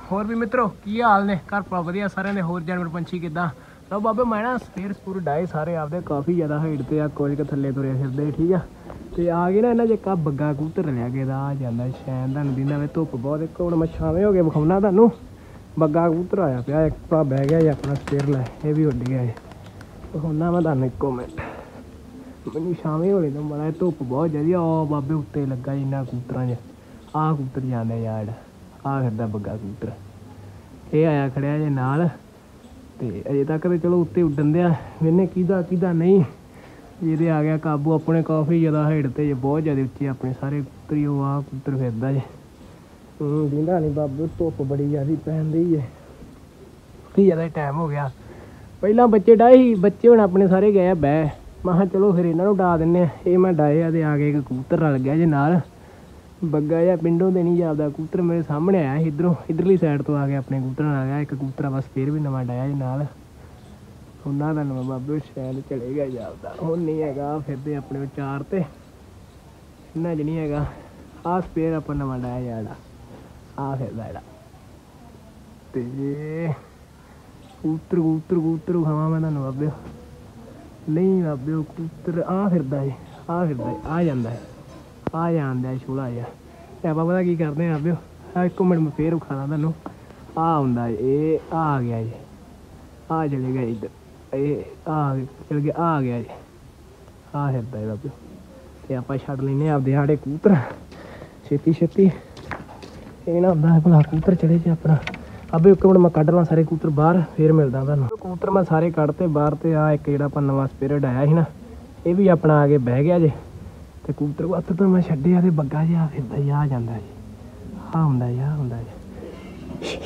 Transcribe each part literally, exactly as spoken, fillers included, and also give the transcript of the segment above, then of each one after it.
ਹੋਰ ਵੀ ਮਿੱਤਰੋ ਕੀ ਹਾਲ ਨੇ? ਘਰ ਪਾ ਵਧੀਆ ਸਾਰਿਆਂ ਦੇ। ਹੋਰ ਜਾਨਵਰ ਪੰਛੀ ਕਿੱਦਾਂ? ਲਓ ਬਾਬੇ ਮੈਂ ਨਾ ਸਪੇਅਰ ਸਪੂਰ ਡਾਏ ਸਾਰੇ ਆਪਦੇ ਕਾਫੀ ਜ਼ਿਆਦਾ ਹਾਈਟ ਤੇ ਆ, ਕੁਝ ਕੁ ਥੱਲੇ ਤੁਰੇ ਫਿਰਦੇ ਠੀਕ ਆ। ਤੇ ਆ ਗਏ ਨਾ ਇਹਨਾਂ 'ਚ ਇੱਕ ਆਹ ਬੱਗਾ ਕਬੂਤਰ ਲਿਆ ਕੇ ਦਾ ਆ ਜਾਂਦਾ ਸ਼ੈਨ ਤੁਹਾਨੂੰ ਦਿੰਦਾ ਵੇ ਧੁੱਪ ਬਹੁਤ। ਇੱਕ ਹੁਣ ਮੈਂ ਛਾਵੇਂ ਹੋ ਕੇ ਵਿਖਾਉਣਾ ਤੁਹਾਨੂੰ। ਬੱਗਾ ਕਬੂਤਰ ਆਇਆ ਪਿਆ, ਇੱਕ ਭਰਾ ਬਹਿ ਗਿਆ ਜੀ ਆਪਣਾ ਸਪੇਅਰ ਲੈ, ਇਹ ਵੀ ਉੱਡ ਗਿਆ ਜੀ। ਵਿਖਾਉਣਾ ਮੈਂ ਤੁਹਾਨੂੰ ਇੱਕੋ ਮਿੰਟ, ਮੈਨੂੰ ਛਾਵੇਂ ਹੋਣੇ ਤੋਂ ਬੜਾ ਧੁੱਪ ਬਹੁਤ ਜ਼ਿਆਦਾ। ਉਹ ਬਾਬੇ ਉੱਤੇ ਲੱਗਾ ਜੀ ਇਹਨਾਂ ਕਬੂਤਰਾਂ 'ਚ। ਆਹ ਕਬੂਤਰ ਜਾਂਦੇ ਯਾਰ, ਆਹ ਫਿਰਦਾ ਬੱਗਾ ਕਬੂਤਰ, ਇਹ ਆਇਆ ਖੜਿਆ ਜੇ ਨਾਲ। ਤੇ ਅਜੇ ਤੱਕ ਤਾਂ ਚਲੋ ਉੱਤੇ ਉੱਡਣ ਦਿਆ, ਮੈਨੇ ਕਿਹਦਾ ਕਿਹਦਾ ਨਹੀਂ। ਇਹਦੇ ਆ ਗਿਆ ਕਾਬੂ ਆਪਣੇ ਕਾਫੀ ਜ਼ਿਆਦਾ ਹਾਈਟ ਤੇ, ਬਹੁਤ ਜ਼ਿਆਦਾ ਉੱਚੇ ਆਪਣੇ ਸਾਰੇ ਕਬੂਤਰ ਹੀ। ਉਹ ਆਹ ਕਬੂਤਰ ਫਿਰਦਾ ਜੇ ਦਿੰਦਾ ਨਹੀਂ ਬਾਬੂ, ਧੁੱਪ ਬੜੀ ਜ਼ਿਆਦਾ ਪੈਣ ਡਈ ਹੈ, ਕਾਫੀ ਜ਼ਿਆਦਾ ਟਾਈਮ ਹੋ ਗਿਆ। ਪਹਿਲਾਂ ਬੱਚੇ ਡਾਏ ਸੀ, ਬੱਚੇ ਹੁਣ ਆਪਣੇ ਸਾਰੇ ਗਏ ਆ ਬਹਿ। ਮੈਂ ਕਿਹਾ ਚਲੋ ਫਿਰ ਇਹਨਾਂ ਨੂੰ ਡਾ ਦਿੰਦੇ ਹਾਂ। ਇਹ ਮੈਂ ਡਾਏ ਆ ਤੇ ਆ ਕੇ ਇੱਕ ਕਬੂਤਰ ਰਲ ਗਿਆ ਜੇ ਨਾਲ, ਬੱਗਾ ਜਿਹਾ ਪਿੰਡੋਂ ਦੇ ਨਹੀਂ ਜਾਂਦਾ ਕਬੂਤਰ। ਮੇਰੇ ਸਾਹਮਣੇ ਆਇਆ ਸੀ ਇੱਧਰੋਂ, ਇੱਧਰਲੀ ਸਾਈਡ ਤੋਂ ਆ ਕੇ ਆਪਣੇ ਕਬੂਤਰ ਨਾਲ ਆ ਗਿਆ। ਇੱਕ ਕਬੂਤਰ ਬਸ ਫੇਰ ਵੀ ਨਵਾਂ ਡਾਇਆ ਜੀ ਨਾਲ। ਉਹਨਾਂ ਦਾ ਨਵਾਂ ਬਾਬੇ ਸ਼ਾਇਦ ਚਲੇ ਗਿਆ ਜਾਂਦਾ, ਹੁਣ ਨਹੀਂ ਹੈਗਾ। ਫਿਰਦੇ ਆਪਣੇ ਉਹ ਚਾਰ ਤੇ ਇਹਨਾਂ 'ਚ ਨਹੀਂ ਹੈਗਾ। ਆਹ ਸਪੇਅਰ ਆਪਾਂ ਨਵਾਂ ਡਾਇਆ ਯਾਰ, ਆਹ ਫਿਰਦਾ ਜਿਹੜਾ। ਤੇ ਕਬੂਤਰ ਕਬੂਤਰ ਕਬੂਤਰ ਵਿਖਾਵਾਂ ਮੈਂ ਤੁਹਾਨੂੰ ਬਾਬਿਓ, ਨਹੀਂ ਬਾਬਿਓ ਕਬੂਤਰ ਆਹ ਫਿਰਦਾ ਏ, ਆਹ ਫਿਰਦਾ ਏ, ਆ ਜਾਂਦਾ ਹੈ, ਆ ਜਾਂਦਾ ਛੋਲਾ ਜਿਹਾ। ਤੇ ਆਪਾਂ ਪਤਾ ਕੀ ਕਰਦੇ ਹਾਂ ਬਾਬਿਓ, ਆਹ ਇੱਕ ਮਿੰਟ ਮੈਂ ਫੇਰ ਵਿਖਾਣਾ ਤੁਹਾਨੂੰ। ਆਹ ਹੁੰਦਾ ਇਹ, ਆ ਗਿਆ ਜੀ, ਆ ਚਲੇ ਗਿਆ ਇੱਧਰ, ਇਹ ਆ ਚਲ ਗਿਆ, ਆ ਗਿਆ ਜੀ, ਆਹ ਫਿਰਦਾ ਹੈ ਬਾਬਿਓ। ਤੇ ਆਪਾਂ ਛੱਡ ਲੈਂਦੇ ਆਪਦੇ ਸਾਡੇ ਕਬੂਤਰ ਛੇਤੀ ਛੇਤੀ। ਇਹ ਨਾ ਹੁੰਦਾ ਭਲਾ ਕਬੂਤਰ ਚੜੇ ਜੇ ਆਪਣਾ। ਅਬੇ ਇੱਕ ਮਿੰਟ ਮੈਂ ਕੱਢ ਲਾਂ ਸਾਰੇ ਕਬੂਤਰ ਬਾਹਰ, ਫੇਰ ਮਿਲਦਾ ਤੁਹਾਨੂੰ। ਕਬੂਤਰ ਮੈਂ ਸਾਰੇ ਕੱਢਤੇ ਬਾਹਰ। ਤੇ ਆਹ ਇੱਕ ਜਿਹੜਾ ਆਪਾਂ ਨਵਾਂ ਸਪਿਰਿਟ ਆਇਆ ਸੀ ਨਾ, ਇਹ ਵੀ ਆਪਣਾ ਆ ਕੇ ਬਹਿ ਗਿਆ ਜੇ। ਤੇ ਕਬੂਤਰ ਵੱਤ ਤੋਂ ਮੈਂ ਛੱਡਿਆ ਤੇ ਬੱਗਾ ਜਿਹਾ ਫਿਰਦਾ ਹੀ ਆ ਜਾਂਦਾ ਜੀ, ਆਹ ਹੁੰਦਾ ਜੀ, ਆਹ ਹੁੰਦਾ ਜੀ।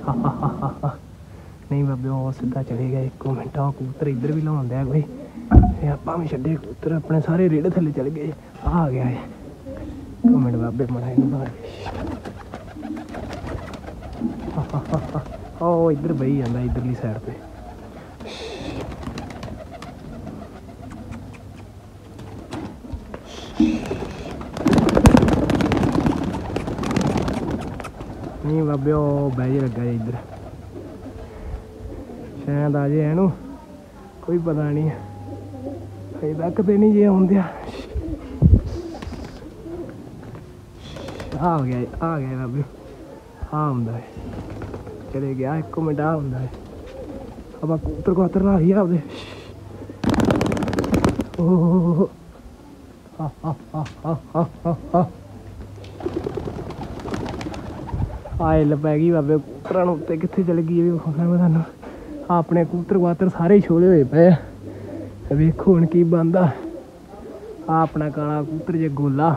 ਨਹੀਂ ਬਾਬੇ ਉਹ ਸਿੱਧਾ ਚਲੇ ਗਿਆ। ਇੱਕੋ ਮਿੰਟ ਉਹ ਕਬੂਤਰ ਇੱਧਰ ਵੀ ਲਾਉਣ ਦਿਆ ਕੋਈ, ਤੇ ਆਪਾਂ ਵੀ ਛੱਡੇ ਕਬੂਤਰ ਆਪਣੇ ਸਾਰੇ ਰੇੜੇ ਥੱਲੇ ਚਲੇ ਗਏ। ਆਹ ਆ ਗਿਆ ਹੈ, ਇੱਕ ਮਿੰਟ ਬਾਬੇ ਮੜਾ ਇਹਨੂੰ ਬਾਹਰ। ਉਹ ਇੱਧਰ ਬਈ ਜਾਂਦਾ ਇੱਧਰਲੀ ਸਾਈਡ ਤੇ। ਨਹੀਂ ਬਾਬੇ ਉਹ ਬਹਿ ਜੇ ਲੱਗਾ ਜੀ ਇੱਧਰ, ਸ਼ਾਇਦ ਆ ਜੇ ਇਹਨੂੰ, ਕੋਈ ਪਤਾ ਨਹੀਂ ਹਜੇ ਤੱਕ ਤੇ ਨਹੀਂ ਜੇ ਆਉਂਦੇ ਆ। ਆ ਗਿਆ ਆ ਗਿਆ ਬਾਬੇ, ਆਹ ਹੁੰਦਾ ਹੈ, ਚਲੇ ਗਿਆ ਇੱਕ ਮਿੰਟ। ਆਹ ਹੁੰਦਾ ਹੈ, ਆਪਾਂ ਕਬੂਤਰ ਕਬੂਤਰ ਲਾ ਲਈ ਆਪਦੇ। ਓਹ ਆਇਲ ਪੈ ਗਈ ਬਾਬੇ ਕਬੂਤਰਾਂ ਨੂੰ ਉੱਤੇ। ਕਿੱਥੇ ਚਲ ਗਈ ਇਹ ਵੀ ਵਿਖਾਉਣਾ ਮੈਂ ਤੁਹਾਨੂੰ। ਆਪਣੇ ਕਬੂਤਰ ਕਬੂਤਰ ਸਾਰੇ ਛੋਲੇ ਹੋਏ ਪਏ ਆ, ਵੇਖੋ ਹੁਣ ਕੀ ਬਣਦਾ। ਆਹ ਆਪਣਾ ਕਾਲਾ ਕਬੂਤਰ ਜੇ ਗੋਲਾ,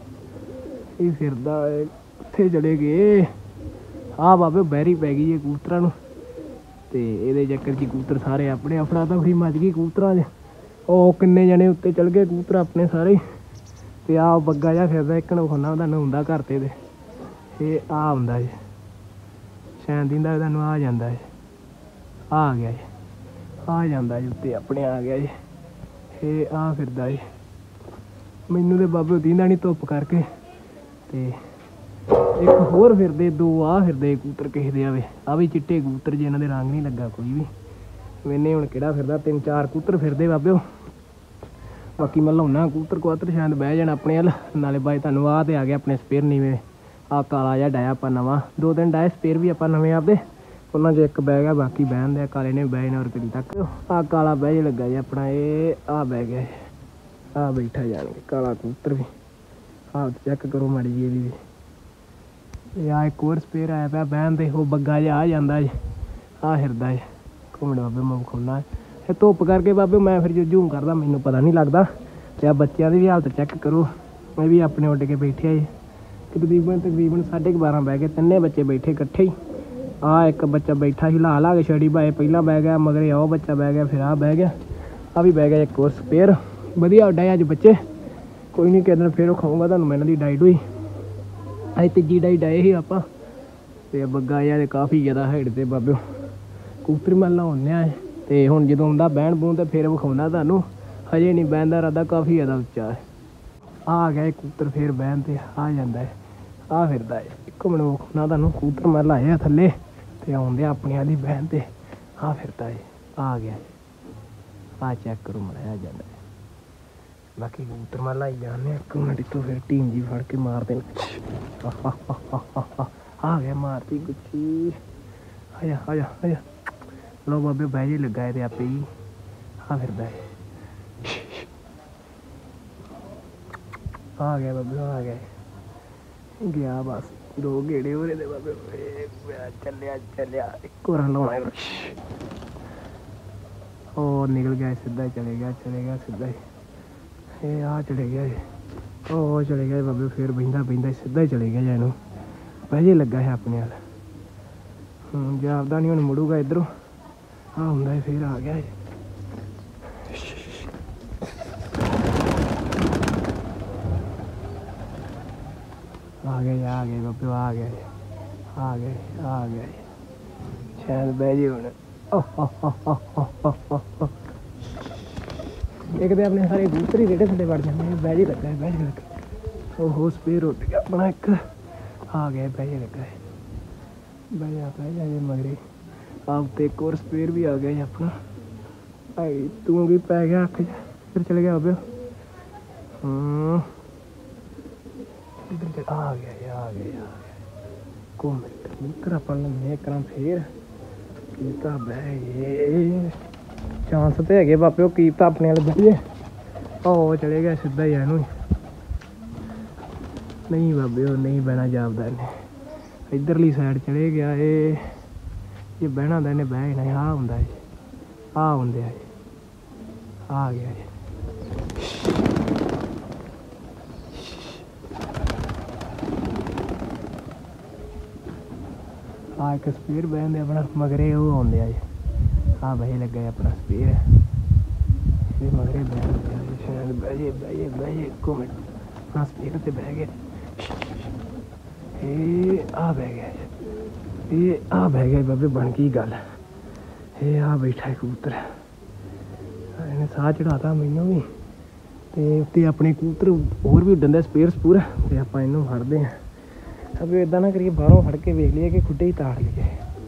ਇਹ ਫਿਰਦਾ ਉੱਥੇ ਚਲੇ ਗਏ। ਆਹ ਬਾਬੇ ਬਹਿਰੀ ਪੈ ਗਈ ਹੈ ਕਬੂਤਰਾਂ ਨੂੰ, ਤੇ ਇਹਦੇ ਚੱਕਰ 'ਚ ਕਬੂਤਰ ਸਾਰੇ ਆਪਣੇ ਆਪਣਾ ਤਾਂ ਫਰੀ ਮੱਚ ਗਈ ਕਬੂਤਰਾਂ 'ਚ। ਉਹ ਕਿੰਨੇ ਜਣੇ ਉੱਤੇ ਚਲ ਗਏ ਕਬੂਤਰ ਆਪਣੇ ਸਾਰੇ। ਤੇ ਆਹ ਬੱਗਾ ਜਿਹਾ ਫਿਰਦਾ, ਇੱਕ ਨੂੰ ਵਿਖਾਉਣਾ ਤੁਹਾਨੂੰ ਹੁੰਦਾ ਘਰ ਤੇ। ਦੇ ਇਹ ਆਹ ਹੁੰਦਾ ਜੀ, ਸ਼ਾਇਦ ਦਿੰਦਾ ਤੁਹਾਨੂੰ ਆ ਜਾਂਦਾ ਜੀ, ਆ ਗਿਆ ਜੀ, ਆ ਜਾਂਦਾ ਜੀ ਉੱਤੇ ਆਪਣੇ ਆ ਗਿਆ ਜੀ। ਇਹ ਆਹ ਫਿਰਦਾ ਜੀ, ਮੈਨੂੰ ਤਾਂ ਬਾਬੇ ਦਿੰਦਾ ਨਹੀਂ ਧੁੱਪ ਕਰਕੇ। ਤੇ ਇੱਕ ਹੋਰ ਫਿਰਦੇ, ਦੋ ਆਹ ਫਿਰਦੇ ਕਬੂਤਰ ਕਿਸੇ ਦੇ ਆਵੇ, ਆਹ ਵੀ ਚਿੱਟੇ ਕਬੂਤਰ ਜੇ, ਇਹਨਾਂ ਦੇ ਰੰਗ ਨਹੀਂ ਲੱਗਾ ਕੋਈ ਵੀ। ਮੈਨੇ ਹੁਣ ਕਿਹੜਾ ਫਿਰਦਾ, ਤਿੰਨ ਚਾਰ ਕਬੂਤਰ ਫਿਰਦੇ ਬਾਬਿਓ। ਬਾਕੀ ਮੈਂ ਲਾਉਣਾ ਕਬੂਤਰ ਕਬੂਤਰ ਸ਼ਾਇਦ ਬਹਿ ਜਾਣ ਆਪਣੇ ਵੱਲ ਨਾਲੇ। ਬਾਈ ਤੁਹਾਨੂੰ ਆਹ ਤੇ ਆ ਗਿਆ ਆਪਣੇ ਸਪੇਅਰ ਨੀਵੇਂ, ਆਹ ਕਾਲਾ ਜਿਹਾ ਡਾਇਆ ਆਪਾਂ ਨਵਾਂ। ਦੋ ਤਿੰਨ ਡਾਏ ਸਪੇਅਰ ਵੀ ਆਪਾਂ ਨਵੇਂ ਆਪਦੇ, ਉਹਨਾਂ 'ਚ ਇੱਕ ਬਹਿ ਗਿਆ, ਬਾਕੀ ਬਹਿਣ ਦੇ ਕਾਲੇ ਨੇ ਬਹਿ ਜਾਣਾ। ਔਰ ਕਦੀ ਤੱਕ ਆਹ ਕਾਲਾ ਬਹਿ ਜੇ ਲੱਗਾ ਜੀ ਆਪਣਾ, ਇਹ ਆਹ ਬਹਿ ਗਿਆ, ਆਹ ਬੈਠਾ ਜਾਣਗੇ ਕਾਲਾ ਕਬੂਤਰ ਵੀ। ਆਹ ਚੈੱਕ ਕਰੋ ਮਾੜੀ ਜੀ ਇਹਦੀ ਵੀ। ਇਹ ਆਹ ਇੱਕ ਹੋਰ ਸਪੇਅਰ ਆਇਆ ਪਿਆ ਬਹਿਣ ਦੇ, ਉਹ ਬੱਗਾ ਜਿਹਾ ਆ ਜਾਂਦਾ ਜੀ, ਆਹ ਫਿਰਦਾ ਜੀ। ਘੁੰਮਣ ਬਾਬੇ ਮੈਂ ਵਿਖਾਉਣਾ, ਇਹ ਧੁੱਪ ਕਰਕੇ ਬਾਬੇ ਮੈਂ ਫਿਰ ਜੋ ਜੂਮ ਕਰਦਾ ਮੈਨੂੰ ਪਤਾ ਨਹੀਂ ਲੱਗਦਾ। ਤੇ ਆਹ ਬੱਚਿਆਂ ਦੀ ਵੀ ਹਾਲਤ ਚੈੱਕ ਕਰੋ, ਮੈਂ ਵੀ ਆਪਣੇ ਉੱਡ ਕੇ ਬੈਠਿਆ ਜੀ। ਤਕਰੀਬਨ ਤਕਰੀਬਨ ਸਾਢੇ ਕੁ ਬਾਰਾਂ ਬਹਿ ਗਏ, ਤਿੰਨੇ ਬੱਚੇ ਬੈਠੇ ਇਕੱਠੇ ਹੀ। ਆਹ ਇੱਕ ਬੱਚਾ ਬੈਠਾ ਸੀ ਲਾ ਲਾ ਕੇ ਛੜੀ ਬਾਏ, ਪਹਿਲਾਂ ਬਹਿ ਗਿਆ ਮਗਰ ਉਹ ਬੱਚਾ ਬਹਿ ਗਿਆ, ਫਿਰ ਆਹ ਬਹਿ ਗਿਆ, ਆਹ ਵੀ ਬਹਿ ਗਿਆ ਇੱਕ ਹੋਰ ਸਪੇਅਰ। ਵਧੀਆ ਉੱਡਾ ਅੱਜ ਬੱਚੇ, ਕੋਈ ਨਹੀਂ ਕਿਸੇ ਦਿਨ ਫਿਰ ਖਾਊਂਗਾ ਤੁਹਾਨੂੰ ਮੈਂ ਇਹਨਾਂ ਦੀ ਡਾਈਟ ਹੋਈ। ਅੱਜ ਤੀਜੀ ਡਾਈ ਡਾਏ ਸੀ ਆਪਾਂ। ਤੇ ਬੱਗਾ ਜਿਹਾ ਤੇ ਕਾਫੀ ਜ਼ਿਆਦਾ ਹਾਈਟ ਤੇ ਬਾਬਿਓ ਕਬੂਤਰ ਮੈਂ ਲਾਉਂਦੇ ਆ। ਤੇ ਹੁਣ ਜਦੋਂ ਆਉਂਦਾ ਬਹਿਣ ਬੂਣ ਤੇ ਫਿਰ ਵਿਖਾਉਣਾ ਤੁਹਾਨੂੰ। ਹਜੇ ਨਹੀਂ ਬਹਿਣ ਦਾ ਇਰਾਦਾ, ਕਾਫੀ ਜ਼ਿਆਦਾ ਉੱਚਾ ਹੈ। ਆ ਗਿਆ ਕਬੂਤਰ ਫਿਰ ਬਹਿਣ ਤੇ ਆ ਜਾਂਦਾ ਹੈ। ਆ ਫਿਰਦਾ ਹੈ। ਇੱਕ ਮਿੰਟ ਨਾ ਤੁਹਾਨੂੰ ਕਬੂਤਰ ਮੈਂ ਲਾਇਆ ਥੱਲੇ ਤੇ ਆਉਂਦੇ ਆਪਣੇ ਵਾਲੀ ਬਹਿਣ ਤੇ ਆ ਫਿਰਦਾ ਹੈ। ਆ ਗਿਆ ਆ ਚੈੱਕ ਕਰੋ ਮੜਿਆ ਜਾਂਦਾ। ਬਾਕੀ ਕਬੂਤਰ ਮੈਂ ਲਾਈ ਜਾਂਦੇ ਇੱਕ ਮਿੰਟ ਤੋਂ ਫਿਰ ਟੀਮ ਜੀ ਫੜ ਕੇ ਮਾਰ ਦੇਣ। ਆ ਗਿਆ ਮਾਰਤੀ ਗੁੱਛੀ। ਆਇਆ ਆਇਆ ਆਇਆ ਲੋ ਬਾਬੇ ਬਹਿ ਜੇ ਲੱਗਾ ਇਹਦੇ ਆਪੇ ਹੀ ਆ ਫਿਰਦਾ ਹੈ। ਆ ਗਿਆ ਬਾਬੇ ਆ ਗਿਆ ਗਿਆ ਬਸ ਦੋ ਗੇੜੇ ਹੋ ਰਹੇ ਦੇ ਬਾਬੇ। ਚੱਲਿਆ ਚੱਲਿਆ ਇੱਕ ਹੋਰ ਲਾਉਣਾ। ਉਹ ਨਿਕਲ ਗਿਆ ਸਿੱਧਾ ਹੀ ਚਲੇ ਗਿਆ ਚਲੇ ਗਿਆ ਸਿੱਧਾ ਹੀ। ਇਹ ਆ ਚਲੇ ਗਿਆ ਉਹ ਚਲੇ ਗਿਆ ਬਾਬੇ। ਫਿਰ ਬਹਿੰਦਾ ਬਹਿੰਦਾ ਸਿੱਧਾ ਹੀ ਚਲੇ ਗਿਆ ਜਾਂ ਇਹਨੂੰ ਬਹਿ ਜੇ ਲੱਗਾ ਹੈ ਆਪਣੇ ਵੱਲ। ਹੁਣ ਜਾਪਦਾ ਨਹੀਂ ਹੁਣ ਮੁੜੂਗਾ ਇੱਧਰੋਂ। ਆ ਹੁੰਦਾ ਫਿਰ ਆ ਗਿਆ ਆ ਗਿਆ ਆ ਗਿਆ ਬਾਬੇ ਆ ਗਿਆ ਆ ਗਿਆ ਆ ਗਿਆ ਸ਼ਾਇਦ ਬਹਿ ਜੇ ਹੁਣ। ਇੱਕ ਤਾਂ ਆਪਣੇ ਸਾਰੇ ਕਬੂਤਰ ਹੀ ਰੇੜੇ ਥੱਲੇ ਵੜ ਜਾਂਦੇ ਬਹਿ ਜੇ ਲੱਗਾ ਬਹਿ ਜੇ ਲੱਗਾ। ਉਹ ਸਪੇਅਰ ਉੱਡ ਗਿਆ ਆਪਣਾ ਇੱਕ ਆ ਗਿਆ ਬਹਿ ਜੇ ਲੱਗਾ ਬਹਿ ਜਾ ਬਹਿ ਜਾ ਜੇ ਮਗਰੇ ਆ ਉੱਤੇ ਇੱਕ ਹੋਰ ਸਪੇਅਰ ਵੀ ਆ ਗਿਆ ਜੀ ਆਪਣਾ। ਭਾਈ ਤੂੰ ਵੀ ਪੈ ਗਿਆ ਅੱਖ 'ਚ ਫਿਰ ਚਲੇ ਗਿਆ ਬਾਬੇ। ਹੂੰ ਇੱਧਰ ਆ ਗਿਆ ਆ ਗਿਆ ਘੁੰਮ ਕਬੂਤਰ ਆਪਾਂ ਲੈਂਦੇ ਇੱਕ ਵਾਰ ਫਿਰ ਕੀਤਾ ਬਹਿ ਗਏ। ਚਾਂਸ ਤੇ ਹੈਗੇ ਬਾਬੇ ਉਹ ਕੀਤਾ ਆਪਣੇ ਵਾਲੇ ਬਹਿ ਜੇ। ਉਹ ਚਲੇ ਗਿਆ ਸਿੱਧਾ ਹੀ ਇਹਨੂੰ ਨਹੀਂ ਬਾਬੇ ਉਹ ਨਹੀਂ ਬਹਿਣਾ ਜਾਪਦਾ ਇਹਨੇ ਇੱਧਰਲੀ ਸਾਈਡ ਚਲੇ ਗਿਆ। ਇਹ ਜੇ ਬਹਿਣਾ ਹੁੰਦਾ ਇਹਨੇ ਬਹਿ ਜਾਣਾ। ਆਹ ਹੁੰਦਾ ਜੀ ਆਹ ਹੁੰਦੇ ਆ ਆ ਗਿਆ ਜੀ। ਆ ਇੱਕ ਸਪੇਅਰ ਬਹਿੰਦੇ ਆਪਣਾ ਮਗਰੇ ਉਹ ਆਉਂਦੇ ਆ ਜੀ। ਆ ਬਹਿ ਲੱਗਾ ਆਪਣਾ ਸਪੇਅਰ ਇਹਦੇ ਮਗਰੇ ਬਹਿ ਸ਼ਾਇਦ ਬਹਿ ਜੇ ਬਹਿ ਜੇ ਬਹਿ ਜੇ ਇੱਕੋ ਮਿੰਟ ਆਪਣਾ ਸਪੇਅਰ ਤੇ ਬਹਿ ਗਿਆ। ਇਹ ਆ ਬਹਿ ਗਿਆ ਇਹ ਆ ਬਹਿ ਗਿਆ ਬਾਬੇ ਬਣ ਗਈ ਗੱਲ। ਇਹ ਆ ਬੈਠਾ ਕਬੂਤਰ ਇਹਨੇ ਸਾਹ ਚੜਾਤਾ ਮੈਨੂੰ ਵੀ ਤੇ ਉੱਤੇ ਆਪਣੇ ਕਬੂਤਰ ਹੋਰ ਵੀ ਉੱਡਣ ਦਾ ਸਪੇਅਰ ਸਪੂਰ ਤੇ ਆਪਾਂ ਇਹਨੂੰ ਫੜਦੇ ਹਾਂ। ਅਬੇ ਇੱਦਾਂ ਨਾ ਕਰੀਏ ਬਾਹਰੋਂ ਫੜ ਕੇ ਵੇਖ ਲਈਏ ਕਿ ਖੁੱਡੇ ਹੀ ਤਾੜ ਲਈਏ।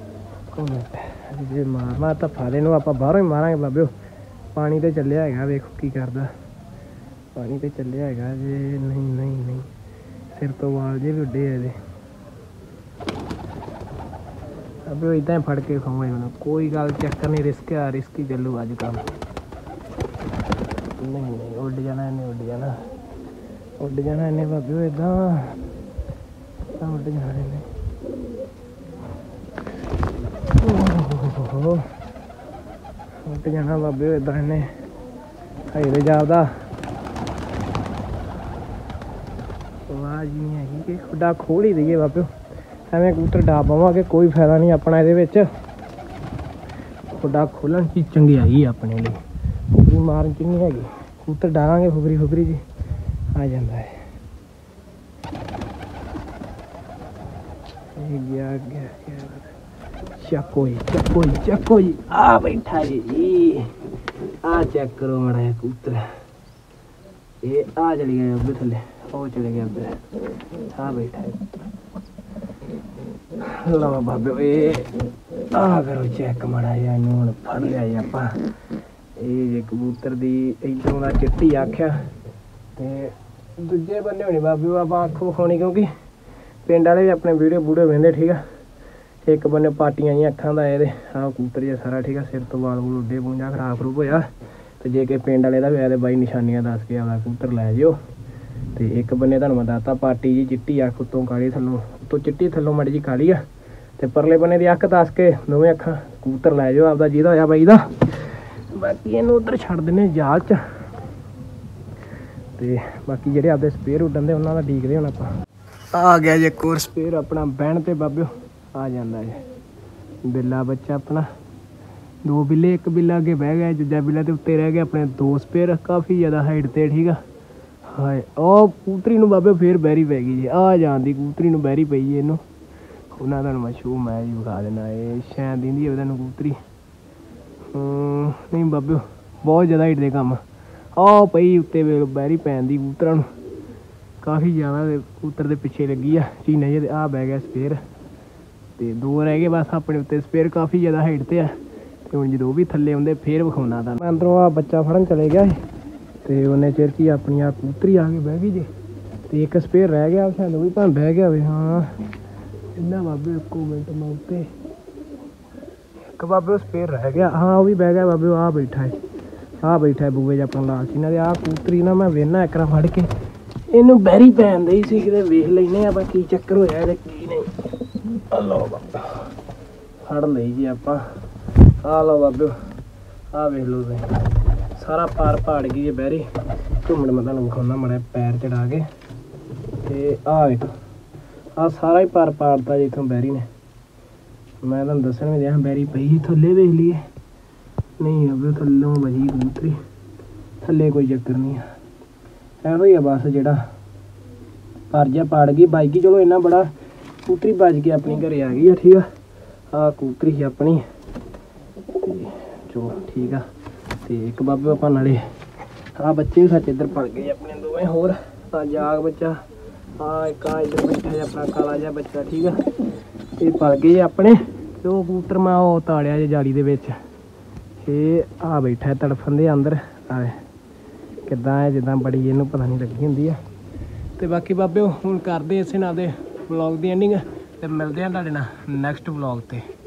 ਜੇ ਮਾਰਨਾ ਤਾਂ ਫਾਲੇ ਨੂੰ ਆਪਾਂ ਬਾਹਰੋਂ ਹੀ ਮਾਰਾਂਗੇ ਬਾਬਿਓ। ਪਾਣੀ ਤੇ ਚੱਲਿਆ ਹੈਗਾ ਵੇਖੋ ਕੀ ਕਰਦਾ। ਪਾਣੀ ਤੇ ਚੱਲਿਆ ਹੈਗਾ ਜੇ ਨਹੀਂ ਨਹੀਂ ਨਹੀਂ ਸਿਰ ਤੋਂ ਵਾਲ ਜੇ ਵੀ ਉੱਡੇ ਆ ਇਹਦੇ। ਅਬੇ ਇੱਦਾਂ ਹੀ ਫੜ ਕੇ ਖਾਵਾਂਗੇ ਮੈਨੂੰ ਕੋਈ ਗੱਲ ਚੱਕਰ ਨਹੀਂ। ਰਿਸਕ ਆ ਰਿਸਕ ਹੀ ਚੱਲੂ ਅੱਜ ਕੰਮ। ਨਹੀਂ ਨਹੀਂ ਉੱਡ ਜਾਣਾ ਇਹਨੇ ਉੱਡ ਜਾਣਾ ਉੱਡ ਜਾਣਾ ਇਹਨੇ ਬਾਬਿਓ ਇੱਦਾਂ ਉੱਡ ਜਾਣਾ ਇਹਨੇ। ਉੱਡ ਜਾਣਾ ਬਾਬੇ ਇੱਦਾਂ ਇਹਨੇ ਹਜੇ ਜਾਪਦਾ ਆਵਾਜ਼ ਨਹੀਂ ਹੈਗੀ ਕਿ ਖੁੱਡਾ ਖੋਲ ਹੀ ਦਈਏ ਬਾਬਿਓ। ਐਵੇਂ ਕਬੂਤਰ ਡਾ ਪਾਵਾਂਗੇ ਕੋਈ ਫਾਇਦਾ ਨਹੀਂ ਆਪਣਾ ਇਹਦੇ ਵਿੱਚ। ਖੁੱਡਾ ਖੋਲਣ ਦੀ ਚੰਗਿਆਈ ਆਪਣੇ ਲਈ ਫੁਕਰੀ ਮਾਰਨ ਚ ਨਹੀਂ ਹੈਗੀ। ਕਬੂਤਰ ਡਾਲਾਂਗੇ ਫੁਕਰੀ ਫੁਕਰੀ ਜੀ ਆ ਜਾਂਦਾ ਹੈ। ਗਿਆ ਗਿਆ ਗਿਆ ਚੱਕੋ ਜੀ ਚੱਕੋ ਜੀ ਚੱਕੋ ਜੀ ਆ ਬੈਠਾ ਜੀ। ਆ ਚੈੱਕ ਕਰੋ ਮਾੜਾ ਜਿਹਾ ਕਬੂਤਰ। ਇਹ ਆ ਚਲੀ ਗਿਆ ਉੱਧਰ ਥੱਲੇ ਉਹ ਚਲੇ ਗਿਆ ਉੱਧਰ ਆ ਬੈਠਾ ਲਓ ਬਾਬੇ। ਇਹ ਆ ਕਰੋ ਚੈੱਕ ਮਾੜਾ ਜਿਹਾ ਇਹਨੂੰ ਹੁਣ ਫੜ ਲਿਆ ਜੀ ਆਪਾਂ। ਇਹ ਜੇ ਕਬੂਤਰ ਦੀ ਇੱਧਰੋਂ ਦਾ ਚਿੱਟੀ ਅੱਖ ਆ ਤੇ ਦੂਜੇ ਬੰਨੇ ਹੋਣੀ ਬਾਬੇ ਆਪਾਂ ਅੱਖ ਵਿਖਾਉਣੀ ਕਿਉਂਕਿ ਪਿੰਡ ਵਾਲੇ ਵੀ ਆਪਣੇ ਵੀਡੀਓ ਵੂਡੀਓ ਵਹਿੰਦੇ ਠੀਕ ਆ। ਇੱਕ ਬੰਨੇ ਪਾਟੀਆਂ ਜਿਹੀਆਂ ਅੱਖਾਂ ਦਾ ਇਹਦੇ ਆਹ ਕਬੂਤਰ ਜਿਹਾ ਸਾਰਾ ਠੀਕ ਆ। ਸਿਰ ਤੋਂ ਵਾਲ ਵੂਲ ਉੱਡੇ ਪੂੰਝਾ ਖਰਾਬ ਖਰੂਬ ਹੋਇਆ ਤੇ ਜੇ ਕਿ ਪਿੰਡ ਵਾਲੇ ਦਾ ਵੀ ਆਇਆ ਤੇ ਬਾਈ ਨਿਸ਼ਾਨੀਆਂ ਦੱਸ ਕੇ ਆਪਦਾ ਕਬੂਤਰ ਲੈ ਜਿਓ। ਤੇ ਇੱਕ ਬੰਨੇ ਤੁਹਾਨੂੰ ਮੈਂ ਦੱਸਤਾ ਪਾਟੀ ਜੀ ਚਿੱਟੀ ਅੱਖ ਉੱਤੋਂ ਕਾਲੀ ਥੱਲੋਂ ਉੱਤੋਂ ਚਿੱਟੀ ਥੱਲੋਂ ਮਾੜੀ ਜੀ ਕਾਲੀ ਆ ਤੇ ਪਰਲੇ ਬੰਨੇ ਦੀ ਅੱਖ ਦੱਸ ਕੇ ਦੋਵੇਂ ਅੱਖਾਂ ਕਬੂਤਰ ਲੈ ਜਾਓ ਆਪਦਾ ਜਿਹਦਾ ਹੋਇਆ ਬਾਈ ਦਾ। ਬਾਕੀ ਇਹਨੂੰ ਉੱਧਰ ਛੱਡ ਦਿੰਦੇ ਜਾਲ 'ਚ ਤੇ ਬਾਕੀ ਜਿਹੜੇ ਆਪਦੇ ਸਪੇਅਰ ਉੱਡਣ ਦੇ ਉਹਨਾਂ ਦਾ ਡੀਕਦੇ ਹੁਣ ਆਪਾਂ। ਆ ਗਿਆ ਜੇ ਇੱਕ ਹੋਰ ਸਪੇਅਰ ਆਪਣਾ ਬਹਿਣ ਤੇ ਬਾਬਿਓ ਆ ਜਾਂਦਾ ਜੀ ਬਿੱਲਾ ਬੱਚਾ ਆਪਣਾ। ਦੋ ਬਿੱਲੇ ਇੱਕ ਬਿੱਲਾ ਅੱਗੇ ਬਹਿ ਗਿਆ ਦੂਜਾ ਬਿੱਲਾ ਤੇ ਉੱਤੇ ਰਹਿ ਗਿਆ ਆਪਣੇ ਦੋ ਸਪੇਅਰ ਕਾਫੀ ਜ਼ਿਆਦਾ ਹਾਈਟ ਤੇ ਠੀਕ ਆ। ਹਾਏ ਉਹ ਕਬੂਤਰੀ ਨੂੰ ਬਾਬੇ ਫੇਰ ਬੈਰੀ ਪੈ ਗਈ ਜੀ। ਆ ਜਾਂਦੀ ਕਬੂਤਰੀ ਨੂੰ ਬੈਰੀ ਪਈ ਇਹਨੂੰ ਉਹਨਾਂ ਤੁਹਾਨੂੰ ਮੈਂ ਸ਼ੂ ਮੈਂ ਜੀ ਵਿਖਾ ਦੇਣਾ। ਇਹ ਸ਼ਾਇਦ ਦਿੰਦੀ ਹੈ ਤੁਹਾਨੂੰ ਕਬੂਤਰੀ ਨਹੀਂ ਬਾਬਿਓ ਬਹੁਤ ਜ਼ਿਆਦਾ ਹਾਈਟ ਦੇ ਕੰਮ। ਆਹ ਪਈ ਉੱਤੇ ਬੈਰੀ ਪੈਣ ਦੀ ਕਬੂਤਰਾਂ ਨੂੰ ਕਾਫੀ ਜ਼ਿਆਦਾ ਕਬੂਤਰ ਦੇ ਪਿੱਛੇ ਲੱਗੀ ਆ ਚੀਨੇ ਜਿਹੇ। ਆ ਬਹਿ ਗਿਆ ਸਪੇਅਰ ਤੇ ਦੋ ਰਹਿ ਗਏ ਬਸ ਆਪਣੇ ਉੱਤੇ। ਸਪੇਅਰ ਕਾਫੀ ਜ਼ਿਆਦਾ ਹਾਈਟ ਤੇ ਆ ਤੇ ਹੁਣ ਜਦੋਂ ਵੀ ਥੱਲੇ ਆਉਂਦੇ ਫੇਰ ਵਿਖਾਉਣਾ ਤਾਂ। ਮੈਂ ਅੰਦਰੋਂ ਆ ਬੱਚਾ ਫੜਨ ਚਲੇ ਗਿਆ ਤੇ ਉਹਨੇ ਚਿਰ ਕੀ ਆਪਣੀ ਆ ਕਬੂਤਰੀ ਆ ਕੇ ਬਹਿ ਗਈ ਜੇ ਤੇ ਇੱਕ ਸਪੇਅਰ ਰਹਿ ਗਿਆ ਸ਼ਾਇਦ ਉਹ ਵੀ ਭਾਵੇਂ ਬਹਿ ਗਿਆ ਹੋਵੇ। ਹਾਂ ਇਹਨਾਂ ਬਾਬੇ ਇੱਕੋ ਮਿੰਟ ਮੈਂ ਉੱਤੇ ਇੱਕ ਬਾਬੇ ਉਹ ਸਪੇਅਰ ਰਹਿ ਗਿਆ। ਹਾਂ ਉਹ ਵੀ ਬਹਿ ਗਿਆ ਬਾਬੇ। ਆ ਬੈਠਾ ਹੈ ਆ ਬੈਠਾ ਹੈ ਬੂਏ 'ਚ ਆਪਣਾ ਲਾਲ ਚੀਨਾ ਦੇ। ਆਹ ਕਬੂਤਰੀ ਨਾ ਮੈਂ ਵੇਖਣਾ ਇੱਕ ਵਾਰ ਫੜ ਕੇ ਇਹਨੂੰ ਬੈਰੀ ਪੈਣ ਦਈ ਸੀ ਕਿਤੇ ਵੇਖ ਲੈਨੇ ਆਪਾਂ ਕੀ ਚੱਕਰ ਹੋਇਆ ਇਹਦੇ ਕੀ ਨਹੀਂ। ਲਓ ਬਾਬਾ ਫੜ ਲਈ ਜੀ ਆਪਾਂ। ਆ ਲਓ ਬਾਬੇ ਆ ਵੇਖ ਲਓ ਤੁਸੀਂ ਸਾਰਾ ਪਾਰ ਪਾੜ ਗਈ ਜੇ ਬੈਰੀ। ਘੁੰਮਣ ਮੈਂ ਤੁਹਾਨੂੰ ਵਿਖਾਉਂਦਾ ਮਾੜਾ ਪੈਰ ਚੜਾ ਕੇ ਤੇ ਆ ਵੇਖ ਆ ਸਾਰਾ ਹੀ ਪਾਰ ਪਾੜਤਾ ਜੀ ਇੱਥੋਂ ਬੈਰੀ ਨੇ। ਮੈਂ ਤੁਹਾਨੂੰ ਦੱਸਣ ਵੀ ਦਿਆਂ ਬੈਰੀ ਪਈ ਥੱਲੇ ਵੇਖ ਲਈਏ ਨਹੀਂ ਬਾਬੇ ਥੱਲੋਂ ਵਜੀ ਕਬੂਤਰੀ ਥੱਲੇ ਕੋਈ ਚੱਕਰ ਨਹੀਂ ਆ। ਇਹੋ ਹੀ ਆ ਬਸ ਜਿਹੜਾ ਪਰ ਜਿਹਾ ਪਾੜ ਗਈ ਬਾਈ ਗਈ। ਚਲੋ ਇੰਨਾ ਬੜਾ ਕਬੂਤਰੀ ਬਚ ਕੇ ਆਪਣੀ ਘਰੇ ਆ ਗਈ ਆ। ਠੀਕ ਆ ਆਹ ਕਬੂਤਰੀ ਸੀ ਆਪਣੀ ਤੇ ਚਲੋ ਠੀਕ ਆ। ਤੇ ਇੱਕ ਬਾਬੇ ਆਪਾਂ ਨਾਲੇ ਆਹ ਬੱਚੇ ਵੀ ਸੱਚ ਇੱਧਰ ਪੜ ਗਏ ਆਪਣੇ ਦੋਵੇਂ ਹੋਰ। ਆ ਜਾਗ ਬੱਚਾ ਆ ਇੱਕ ਆ ਇੱਧਰ ਬੱਚਾ ਜਿਹਾ ਆਪਣਾ ਕਾਲਾ ਜਿਹਾ ਬੱਚਾ। ਠੀਕ ਆ ਇਹ ਪਲ ਗਏ ਆਪਣੇ ਤੇ ਉਹ ਕਬੂਤਰ ਮੈਂ ਉਹ ਤਾੜਿਆ ਜੇ ਜਾਲੀ ਦੇ ਵਿੱਚ। ਇਹ ਆ ਬੈਠਾ ਤੜਫਣ ਦੇ ਅੰਦਰ ਆ ਕਿੱਦਾਂ ਹੈ ਜਿੱਦਾਂ ਬੜੀ ਇਹਨੂੰ ਪਤਾ ਨਹੀਂ ਲੱਗੀ ਹੁੰਦੀ ਆ। ਤੇ ਬਾਕੀ ਬਾਬੇ ਹੁਣ ਕਰਦੇ ਇਸੇ ਨਾਲ ਦੇ ਵਲੌਗ ਦੀ ਐਂਡਿੰਗ ਤੇ ਮਿਲਦੇ ਆ ਤੁਹਾਡੇ ਨਾਲ ਨੈਕਸਟ ਵਲੌਗ ਤੇ।